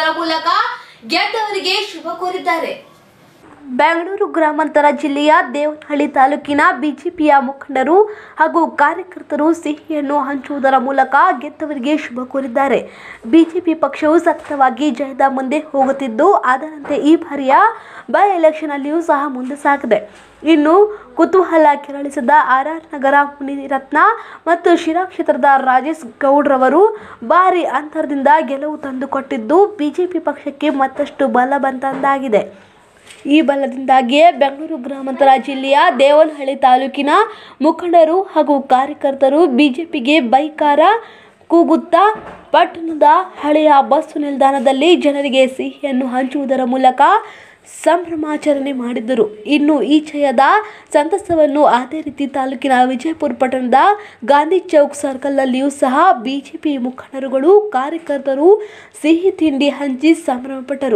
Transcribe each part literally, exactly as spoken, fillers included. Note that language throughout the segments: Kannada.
ಹಂಚುವುದರ ಮೂಲಕ ಗೆದ್ದವರಿಗೆ ಶುಭ ಕೋರಿದ್ದಾರೆ. ಬೆಂಗಳೂರು ಗ್ರಾಮಾಂತರ ಜಿಲ್ಲೆಯ ದೇವನಹಳ್ಳಿ ತಾಲೂಕಿನ ಬಿಜೆಪಿಯ ಮುಖಂಡರು ಹಾಗೂ ಕಾರ್ಯಕರ್ತರು ಸಿಹಿಯನ್ನು ಹಂಚುವುದರ ಮೂಲಕ ಗೆದ್ದವರಿಗೆ ಶುಭ ಕೋರಿದ್ದಾರೆ. ಬಿಜೆಪಿ ಪಕ್ಷವು ಸತತವಾಗಿ ಜಯದ ಮುಂದೆ ಹೋಗುತ್ತಿದ್ದು, ಅದರಂತೆ ಈ ಬಾರಿಯ ಬೈ ಎಲೆಕ್ಷನ್ ಅಲ್ಲಿಯೂ ಸಹ ಮುಂದೆ ಸಾಗಿದೆ. ಇನ್ನು ಕುತೂಹಲ ಕೆರಳಿಸಿದ ಆರ್ ಆರ್ ನಗರ ಮುನಿರತ್ನ ಮತ್ತು ಶಿರಾ ಕ್ಷೇತ್ರದ ರಾಜೇಶ್ ಗೌಡ್ರವರು ಭಾರಿ ಅಂತರದಿಂದ ಗೆಲುವು ತಂದುಕೊಟ್ಟಿದ್ದು, ಬಿಜೆಪಿ ಪಕ್ಷಕ್ಕೆ ಮತ್ತಷ್ಟು ಬಲ ಬಂದಂತಾಗಿದೆ. ಈ ಬಲದಿಂದಾಗಿಯೇ ಬೆಂಗಳೂರು ಗ್ರಾಮಾಂತರ ಜಿಲ್ಲೆಯ ದೇವನಹಳ್ಳಿ ತಾಲೂಕಿನ ಮುಖಂಡರು ಹಾಗೂ ಕಾರ್ಯಕರ್ತರು ಬಿಜೆಪಿಗೆ ಬೈಕಾರ ಕೂಗುತ್ತಾ ಪಟ್ಟಣದ ಹಳೆಯ ಬಸ್ ನಿಲ್ದಾಣದಲ್ಲಿ ಜನರಿಗೆ ಸಿಹಿಯನ್ನು ಹಂಚುವುದರ ಮೂಲಕ ಸಂಭ್ರಮಾಚರಣೆ ಮಾಡಿದರು. ಇನ್ನು ಈ ಜಯದ ಸಂತಸವನ್ನು ಅದೇ ರೀತಿ ತಾಲೂಕಿನ ವಿಜಯಪುರ ಪಟ್ಟಣದ ಗಾಂಧಿ ಚೌಕ್ ಸರ್ಕಲ್ನಲ್ಲಿಯೂ ಸಹ ಬಿಜೆಪಿ ಮುಖಂಡರುಗಳು ಕಾರ್ಯಕರ್ತರು ಸಿಹಿ ತಿಂಡಿ ಹಂಚಿ ಸಂಭ್ರಮಪಟ್ಟರು.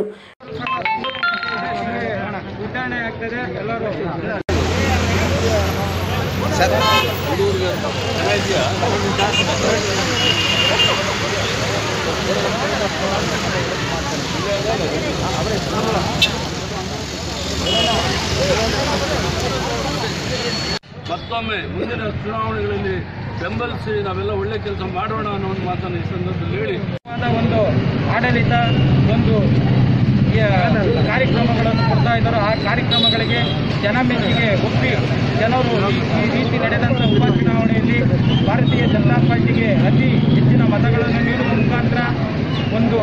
ಮತ್ತೊಮ್ಮೆ ಮುಂದಿನ ಚುನಾವಣೆಗಳಲ್ಲಿ ಬೆಂಬಲಿಸಿ ನಾವೆಲ್ಲ ಒಳ್ಳೆ ಕೆಲಸ ಮಾಡೋಣ ಅನ್ನೋ ಒಂದು ಮಾತನ್ನು ಈ ಸಂದರ್ಭದಲ್ಲಿ ಹೇಳಿ ಒಂದು ಆಡಳಿತ ಒಂದು ಕಾರ್ಯಕ್ರಮಗಳನ್ನು ಕೊಡ್ತಾ ಇದ್ದಾರೋ ಆ ಕಾರ್ಯಕ್ರಮಗಳಿಗೆ ಜನ ಮೆಚ್ಚುಗೆ ಒಪ್ಪಿ ಜನರು ಈ ರೀತಿ ನಡೆದಂಥ ಉಪಚುನಾವಣೆಯಲ್ಲಿ ಭಾರತೀಯ ಜನತಾ ಪಾರ್ಟಿಗೆ ಅತಿ ಹೆಚ್ಚಿನ ಮತಗಳನ್ನು ನೀಡುವ ಮುಖಾಂತರ ಒಂದು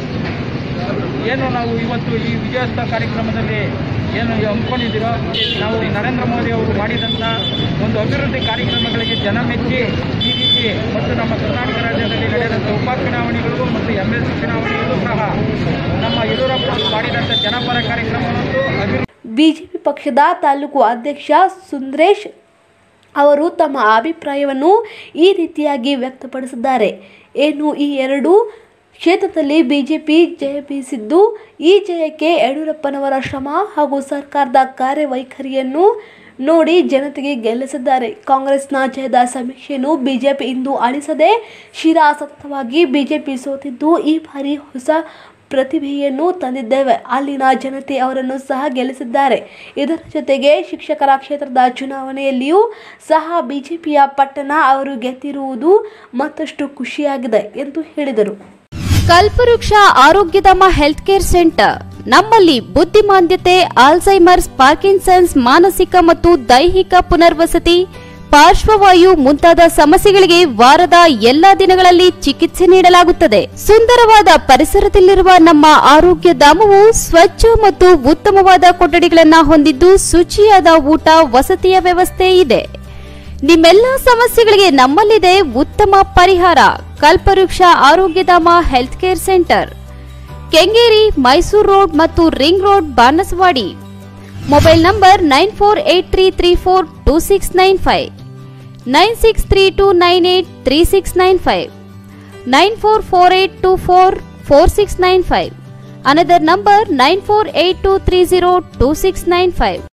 ಏನು ನಾವು ಇವತ್ತು ಈ ವಿಜಯೋತ್ಸವ ಕಾರ್ಯಕ್ರಮದಲ್ಲಿ ಏನು ಹಮ್ಮಿಕೊಂಡಿದ್ದೀರೋ, ನಾವು ನರೇಂದ್ರ ಮೋದಿ ಅವರು ಮಾಡಿದಂಥ ಒಂದು ಅಭಿವೃದ್ಧಿ ಕಾರ್ಯಕ್ರಮಗಳಿಗೆ ಜನ ಮೆಚ್ಚಿ ಈ ರೀತಿ ಮತ್ತು ನಮ್ಮ ಕರ್ನಾಟಕ ರಾಜ್ಯದಲ್ಲಿ ನಡೆದಂಥ ಉಪಚುನಾವಣೆಗಳಿಗೂ ಮತ್ತು ಎಂ ಎಲ್ ಸಿ ಚುನಾವಣೆಗಳು ಸಹ ನಮ್ಮ ಯಡಿಯೂರಪ್ಪ ಮಾಡಿದಂಥ ಜನಪರ ಕಾರ್ಯಕ್ರಮವನ್ನು ಅಭಿವೃದ್ಧಿ. ಬಿಜೆಪಿ ಪಕ್ಷದ ತಾಲೂಕು ಅಧ್ಯಕ್ಷ ಸುಂದರೇಶ್ ಅವರು ತಮ್ಮ ಅಭಿಪ್ರಾಯವನ್ನು ಈ ರೀತಿಯಾಗಿ ವ್ಯಕ್ತಪಡಿಸಿದ್ದಾರೆ. ಏನು ಈ ಎರಡು ಕ್ಷೇತ್ರದಲ್ಲಿ ಬಿಜೆಪಿ ಜಯ ಬೀಸಿದ್ದು, ಈ ಜಯಕ್ಕೆ ಯಡಿಯೂರಪ್ಪನವರ ಶ್ರಮ ಹಾಗೂ ಸರ್ಕಾರದ ಕಾರ್ಯವೈಖರಿಯನ್ನು ನೋಡಿ ಜನತೆಗೆ ಗೆಲ್ಲಿಸಿದ್ದಾರೆ. ಕಾಂಗ್ರೆಸ್ನ ಜಯದ ಸಮೀಕ್ಷೆಯನ್ನು ಬಿಜೆಪಿ ಇಂದು ಅಳಿಸದೆ ಶಿರಾ ಸತತವಾಗಿ ಬಿಜೆಪಿ ಸೋತಿದ್ದು, ಈ ಬಾರಿ ಹೊಸ ಪ್ರತಿಭೆಯನ್ನು ತಂದಿದ್ದೇವೆ, ಅಲ್ಲಿನ ಜನತೆ ಅವರನ್ನು ಸಹ ಗೆಲ್ಲಿಸಿದ್ದಾರೆ. ಇದರ ಜೊತೆಗೆ ಶಿಕ್ಷಕರ ಕ್ಷೇತ್ರದ ಚುನಾವಣೆಯಲ್ಲಿಯೂ ಸಹ ಬಿಜೆಪಿಯ ಪಟ್ಟಣ ಅವರು ಗೆದ್ದಿರುವುದು ಮತ್ತಷ್ಟು ಖುಷಿಯಾಗಿದೆ ಎಂದು ಹೇಳಿದರು. ಕಲ್ಪವೃಕ್ಷ ಆರೋಗ್ಯಧಾಮ ಹೆಲ್ತ್ ಕೇರ್ ಸೆಂಟರ್ ನಮ್ಮಲ್ಲಿ ಬುದ್ಧಿಮಾಂದ್ಯತೆ, ಆಲ್ಝೈಮರ್ಸ್, ಪಾರ್ಕಿನ್ಸನ್ಸ್, ಮಾನಸಿಕ ಮತ್ತು ದೈಹಿಕ ಪುನರ್ವಸತಿ, ಪಾರ್ಶ್ವವಾಯು ಮುಂತಾದ ಸಮಸ್ಯೆಗಳಿಗೆ ವಾರದ ಎಲ್ಲಾ ದಿನಗಳಲ್ಲಿ ಚಿಕಿತ್ಸೆ ನೀಡಲಾಗುತ್ತದೆ. ಸುಂದರವಾದ ಪರಿಸರದಲ್ಲಿರುವ ನಮ್ಮ ಆರೋಗ್ಯ ಧಾಮವು ಸ್ವಚ್ಛ ಮತ್ತು ಉತ್ತಮವಾದ ಕೊಠಡಿಗಳನ್ನು ಹೊಂದಿದ್ದು, ಶುಚಿಯಾದ ಊಟ ವಸತಿಯ ವ್ಯವಸ್ಥೆ ಇದೆ. ನಿಮ್ಮೆಲ್ಲ ಸಮಸ್ಯೆಗಳಿಗೆ ನಮ್ಮಲ್ಲಿದೆ ಉತ್ತಮ ಪರಿಹಾರ. Kalpavriksha Arogyadhama health care centre, Kengeri, Mysuru road ಮತ್ತು ring road, Banasawadi. Mobile number nine four eight three three four two six nine five, nine six three two nine eight three six nine five, nine four four eight two four four six nine five. Another number nine four eight two three zero two six nine five.